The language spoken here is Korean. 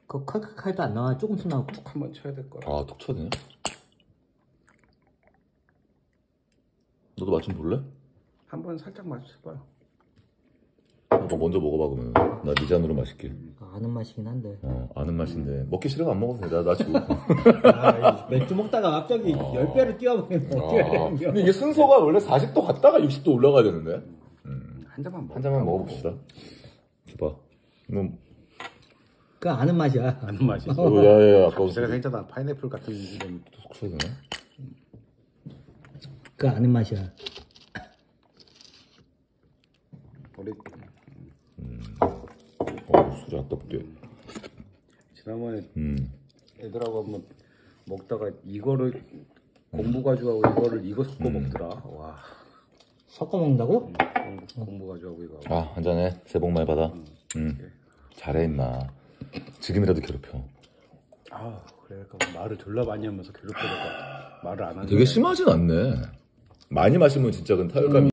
그 칼칼칼도 안 나와. 조금씩 나오고. 툭 한번 쳐야 될 거야. 아, 톡 쳐야 되냐? 너도 맛 좀 볼래? 한번 살짝 맞춰봐요. 너 먼저 먹어봐 그러면. 나 네 잔으로 마실게. 아는 맛이긴 한데. 아는 맛인데 먹기 싫으면 안 먹어도 돼. 나 지금. 맥주 먹다가 갑자기 10배를 뛰어버리면 어떻게 해야 되는 거야? 근데 이게 순서가 원래 40도 갔다가 60도 올라가야 되는데. 한 잔만 먹어. 한 잔만 먹어봅시다. 줘봐. 그 아는 맛이야. 아는 맛이. 야야야 아까 제가 생각하다 파인애플 같은 좀 톡 쳐야 되나? 그 아는 맛이야. 우리 술이 아깝게. 지난번에 애들하고 한번 먹다가 이거를 공부 가지고 하고 이거를 이거 섞어 먹더라. 와. 섞어 먹는다고? 공부 가지고 하고 이거. 아 한잔해. 새해 복 많이 받아. 잘해 임마. 지금이라도 괴롭혀. 아 그러니까 말을 졸라 많이 하면서 괴롭히다가 말을 안 하는. 되게 심하진 않네. 많이 마시면 진짜 그 타격감이